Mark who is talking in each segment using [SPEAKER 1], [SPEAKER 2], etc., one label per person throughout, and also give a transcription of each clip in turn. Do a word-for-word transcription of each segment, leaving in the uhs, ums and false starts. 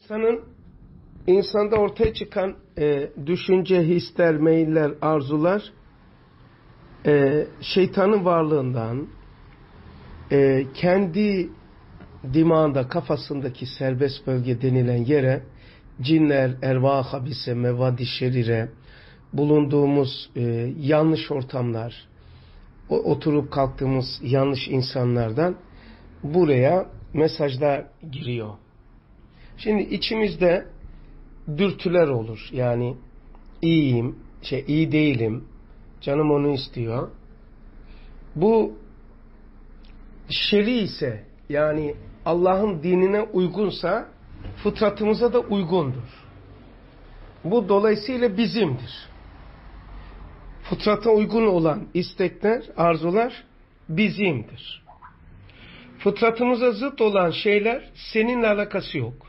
[SPEAKER 1] İnsanın insanda ortaya çıkan e, düşünce, hisler, meyiller, arzular e, şeytanın varlığından, e, kendi dimağında, kafasındaki serbest bölge denilen yere cinler, erva habise, mevadi şerire, bulunduğumuz e, yanlış ortamlar, o, oturup kalktığımız yanlış insanlardan buraya mesajlar giriyor. Şimdi içimizde dürtüler olur. Yani iyiyim, şey iyi değilim, canım onu istiyor. Bu şer'i ise, yani Allah'ın dinine uygunsa fıtratımıza da uygundur. Bu dolayısıyla bizimdir. Fıtrata uygun olan istekler, arzular bizimdir. Fıtratımıza zıt olan şeyler seninle alakası yok.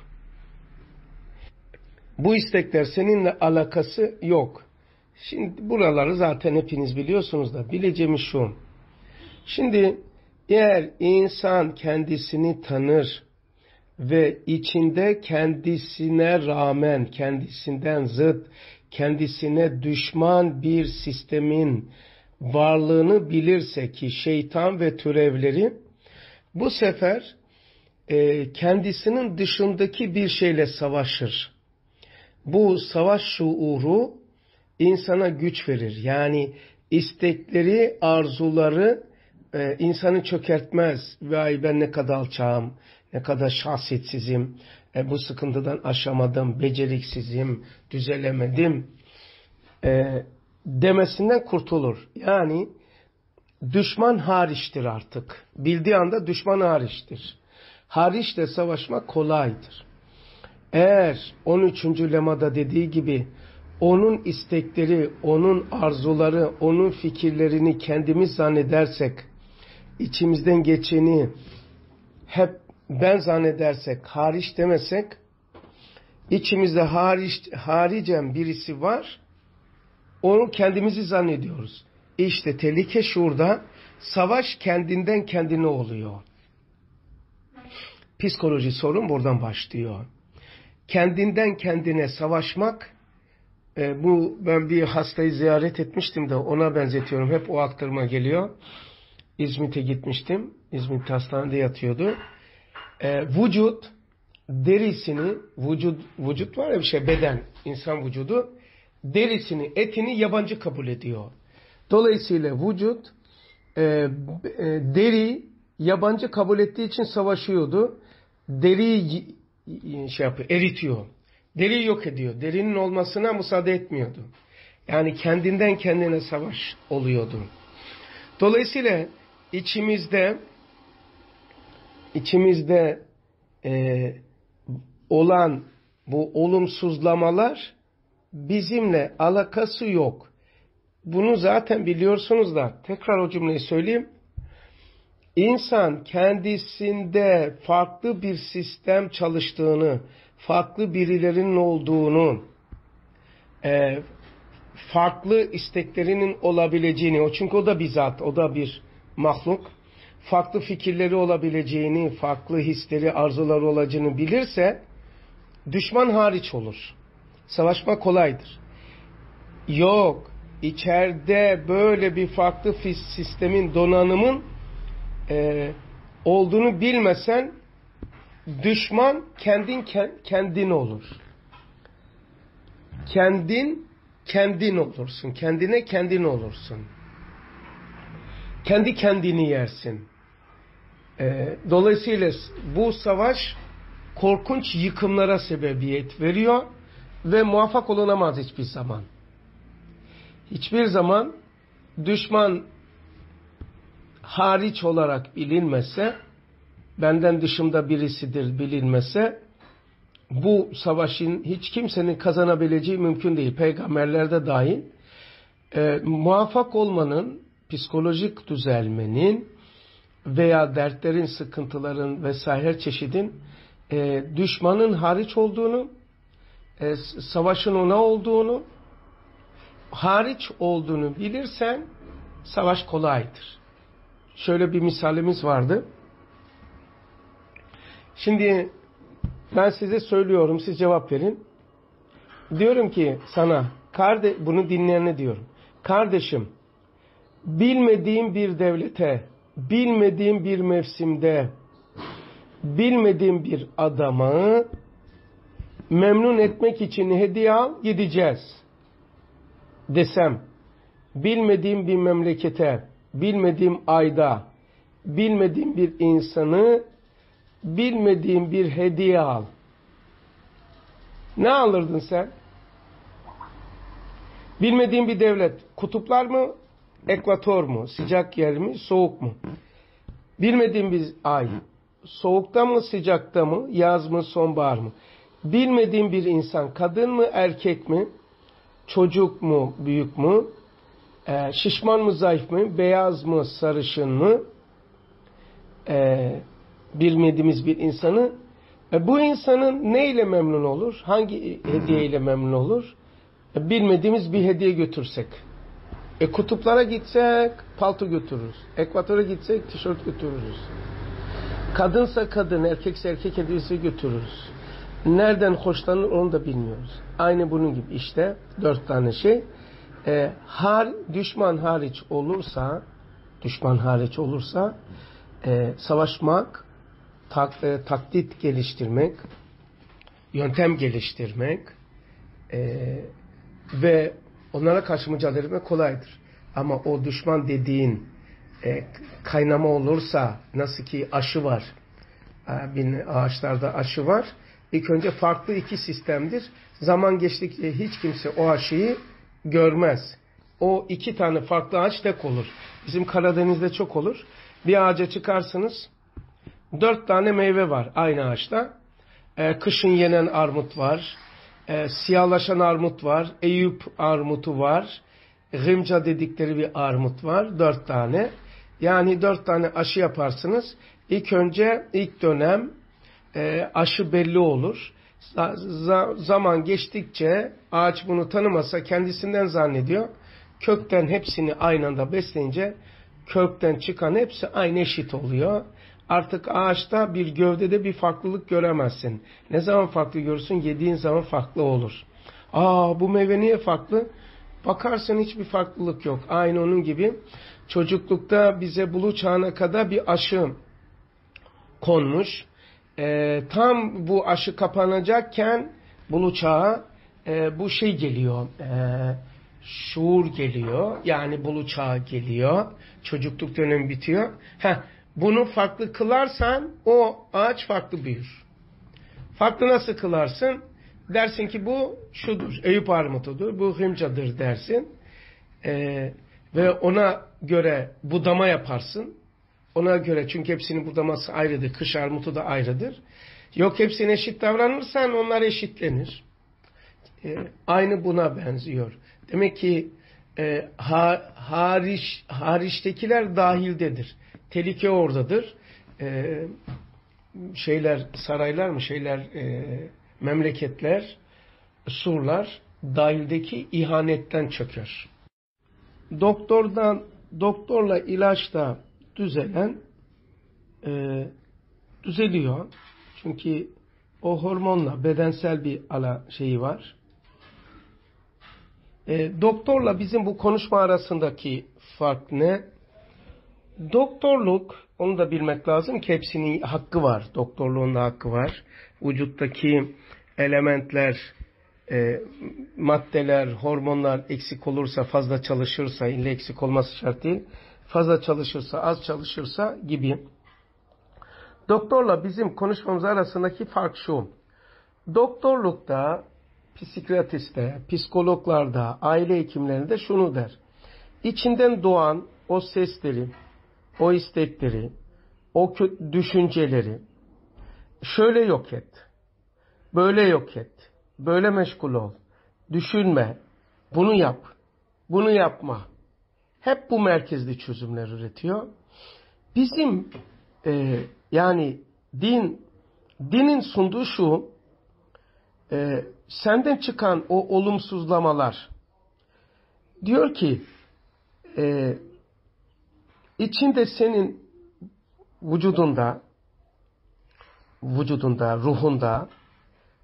[SPEAKER 1] Bu istekler seninle alakası yok. Şimdi buraları zaten hepiniz biliyorsunuz da bileceğimiz şu. Şimdi eğer insan kendisini tanır ve içinde kendisine rağmen, kendisinden zıt, kendisine düşman bir sistemin varlığını bilirse ki şeytan ve türevleri, bu sefer e, kendisinin dışındaki bir şeyle savaşır. Bu savaş şuuru insana güç verir. Yani istekleri, arzuları e, insanı çökertmez. Vay ben ne kadar alçağım, ne kadar şahsiyetsizim, e, bu sıkıntıdan aşamadım, beceriksizim, düzelemedim e, demesinden kurtulur. Yani düşman hariçtir artık. Bildiği anda düşman hariçtir. Hariçle savaşmak kolaydır. Eğer on üçüncü lemada dediği gibi onun istekleri, onun arzuları, onun fikirlerini kendimiz zannedersek, içimizden geçeni hep ben zannedersek, hariç demesek, içimizde hariç, haricen birisi var, onu kendimizi zannediyoruz. İşte tehlike şurada, savaş kendinden kendine oluyor. Psikoloji sorun buradan başlıyor. Kendinden kendine savaşmak, e, bu ben bir hastayı ziyaret etmiştim de ona benzetiyorum. Hep o aktarıma geliyor. İzmit'e gitmiştim. İzmit hastanede yatıyordu. E, vücut derisini, vücut, vücut var ya bir şey, beden, insan vücudu derisini, etini yabancı kabul ediyor. Dolayısıyla vücut e, e, deri yabancı kabul ettiği için savaşıyordu. Deriyi şey yapıyor, eritiyor. Deriyi yok ediyor. Derinin olmasına müsaade etmiyordu. Yani kendinden kendine savaş oluyordu. Dolayısıyla içimizde içimizde e, olan bu olumsuzlamalar bizimle alakası yok. Bunu zaten biliyorsunuz da tekrar o cümleyi söyleyeyim. İnsan kendisinde farklı bir sistem çalıştığını, farklı birilerinin olduğunu, e, farklı isteklerinin olabileceğini, o çünkü o da bir zat, o da bir mahluk, farklı fikirleri olabileceğini, farklı hisleri, arzuları olacağını bilirse, düşman hariç olur. Savaşma kolaydır. Yok, içeride böyle bir farklı sistemin, donanımın e, olduğunu bilmesen, düşman kendin kendin olur. Kendin kendin olursun. Kendine kendin olursun. Kendi kendini yersin. E, dolayısıyla bu savaş korkunç yıkımlara sebebiyet veriyor ve muvaffak olunamaz hiçbir zaman. Hiçbir zaman düşman hariç olarak bilinmese, benden dışımda birisidir bilinmese, bu savaşın hiç kimsenin kazanabileceği mümkün değil. Peygamberlerde dahil. E, muvaffak olmanın, psikolojik düzelmenin veya dertlerin, sıkıntıların vesaire her çeşidin e, düşmanın hariç olduğunu, e, savaşın ona olduğunu, hariç olduğunu bilirsen savaş kolaydır. Şöyle bir misalimiz vardı. Şimdi Ben size söylüyorum, siz cevap verin. Diyorum ki sana, kardeş, bunu dinleyene diyorum. Kardeşim, bilmediğim bir devlete, bilmediğim bir mevsimde, bilmediğim bir adamı memnun etmek için hediye al, gideceğiz desem, bilmediğim bir memlekete, bilmediğim ayda, bilmediğim bir insanı, bilmediğim bir hediye al. Ne alırdın sen? Bilmediğin bir devlet. Kutuplar mı? Ekvator mu? Sıcak yer mi? Soğuk mu? Bilmediğin bir ay. Soğukta mı? Sıcakta mı? Yaz mı? Sonbahar mı? Bilmediğin bir insan. Kadın mı? Erkek mi? Çocuk mu? Büyük mü? Ee, şişman mı? Zayıf mı? Beyaz mı? Sarışın mı? Ee, bilmediğimiz bir insanı. E, bu insanın neyle memnun olur? Hangi hediyeyle memnun olur? E, bilmediğimiz bir hediye götürsek. E, kutuplara gitsek palto götürürüz. Ekvatora gitsek tişört götürürüz. Kadınsa kadın, erkekse erkek hediyesi götürürüz. Nereden hoşlanır onu da bilmiyoruz. Aynı bunun gibi işte dört tane şey. E, har, düşman hariç olursa, düşman hariç olursa e, savaşmak, tak, e, taklit geliştirmek, yöntem geliştirmek e, ve onlara karşı mücadele etmek kolaydır. Ama o düşman dediğin e, kaynama olursa, nasıl ki aşı var, e, ağaçlarda aşı var. İlk önce farklı iki sistemdir. Zaman geçtikçe hiç kimse o aşıyı görmez. O iki tane farklı ağaç tek olur. Bizim Karadeniz'de çok olur. Bir ağaca çıkarsınız, dört tane meyve var aynı ağaçta. Ee, kışın yenen armut var. E, siyahlaşan armut var. Eyüp armutu var. Gımca dedikleri bir armut var. Dört tane. Yani dört tane aşı yaparsınız. İlk önce ilk dönem e, aşı belli olur. Z- zaman geçtikçe ağaç bunu tanımasa kendisinden zannediyor. Kökten hepsini aynı anda besleyince kökten çıkan hepsi aynı eşit oluyor. Artık ağaçta bir gövdede bir farklılık göremezsin. Ne zaman farklı görürsün? Yediğin zaman farklı olur. Aa, bu meyve niye farklı? Bakarsın hiçbir farklılık yok. Aynı onun gibi çocuklukta bize buluğ çağına kadar bir aşı konmuş. Ee, tam bu aşı kapanacakken buluğ çağı e, bu şey geliyor. E, şuur geliyor. Yani buluğ çağı geliyor. Çocukluk dönemi bitiyor. Heh. Bunu farklı kılarsan o ağaç farklı büyür. Farklı nasıl kılarsın? Dersin ki bu şudur, Eyüp armutudur, bu hımcadır dersin. Ee, ve ona göre budama yaparsın. Ona göre, çünkü hepsinin budaması ayrıdır. Kış armutu da ayrıdır. Yok hepsine eşit davranırsan onlar eşitlenir. Ee, aynı buna benziyor. Demek ki e, ha, hariç, hariçtekiler dahildedir. Tehlike oradadır. Ee, şeyler, saraylar mı, şeyler, e, memleketler, surlar dahildeki ihanetten çöker. Doktordan, doktorla ilaçla düzelen e, düzeliyor. Çünkü o hormonla bedensel bir ala şeyi var. E, doktorla bizim bu konuşma arasındaki fark ne? Doktorluk, onu da bilmek lazım ki hepsinin hakkı var. Doktorluğun da hakkı var. Vücuttaki elementler, e, maddeler, hormonlar eksik olursa, fazla çalışırsa, illa eksik olması şart değil, fazla çalışırsa, az çalışırsa gibi. Doktorla bizim konuşmamız arasındaki fark şu. Doktorlukta, psikiyatriste, psikologlarda, aile hekimlerinde şunu der. İçinden doğan o sesleri, o istekleri, o düşünceleri şöyle yok et, böyle yok et, böyle meşgul ol, düşünme, bunu yap, bunu yapma. Hep bu merkezli çözümler üretiyor. Bizim e, yani din, dinin sunduğu şu, e, senden çıkan o olumsuzlamalar, diyor ki, e, içinde senin vücudunda, vücudunda, ruhunda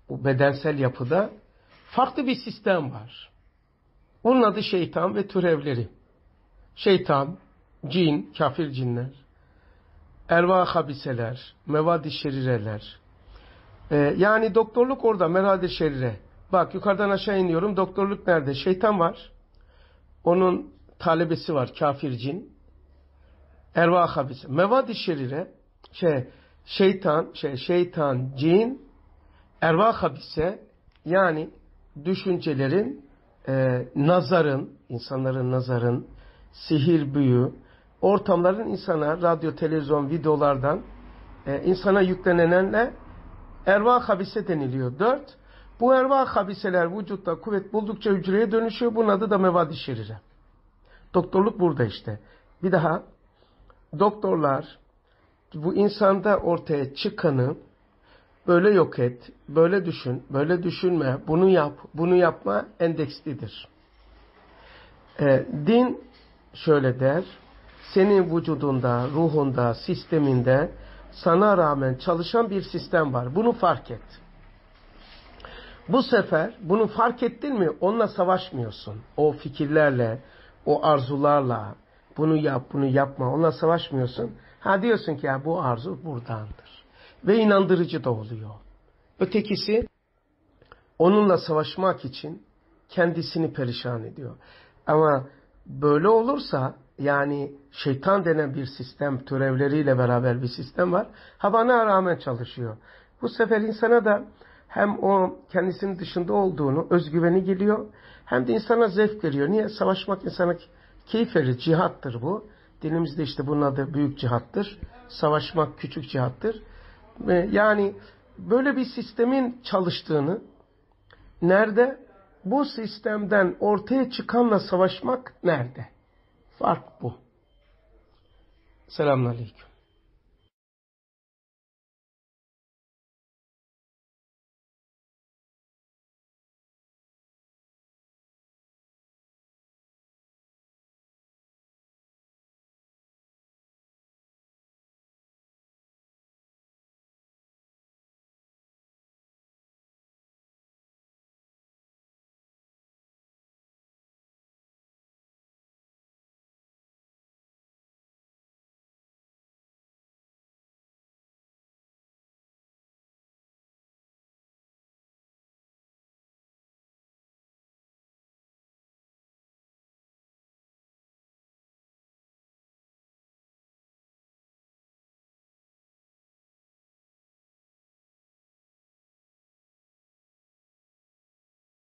[SPEAKER 1] bu bedensel yapıda farklı bir sistem var. Onun adı şeytan ve türevleri. Şeytan, cin, kafir cinler, ervah habiseler, mevad-i şerireler. Ee, yani doktorluk orada, merad-i şerire. Bak yukarıdan aşağı iniyorum, doktorluk nerede? Şeytan var. Onun talebesi var, kafir cin. Ervah habise. Mevad-i şerire, şey, şeytan, şey, şeytan, cin, ervah habise, yani düşüncelerin, e, nazarın, insanların nazarın, sihir, büyü, ortamların insana, radyo, televizyon, videolardan e, insana yüklenenlerle ervah habise deniliyor. Dört, bu ervah habiseler vücutta kuvvet buldukça hücreye dönüşüyor. Bunun adı da mevad-i şerire. Doktorluk burada işte. Bir daha, doktorlar bu insanda ortaya çıkanı böyle yok et, böyle düşün, böyle düşünme, bunu yap, bunu yapma endekslidir. E, din şöyle der, senin vücudunda, ruhunda, sisteminde sana rağmen çalışan bir sistem var. Bunu fark et. Bu sefer bunu fark ettin mi onunla savaşmıyorsun. O fikirlerle, o arzularla bunu yap, bunu yapma onunla savaşmıyorsun. Ha diyorsun ki ya bu arzu buradandır. Ve inandırıcı da oluyor. Ötekisi onunla savaşmak için kendisini perişan ediyor. Ama böyle olursa yani şeytan denen bir sistem türevleriyle beraber bir sistem var. Ha bana rağmen çalışıyor. Bu sefer insana da hem o kendisinin dışında olduğunu özgüveni geliyor hem de insana zevk veriyor. Niye? Savaşmak insana keyif verir. Cihattır bu. Dinimizde işte bunun adı büyük cihattır. Savaşmak küçük cihattır. Yani böyle bir sistemin çalıştığını nerede? Bu sistemden ortaya çıkanla savaşmak nerede? Fark bu. Selamünaleyküm.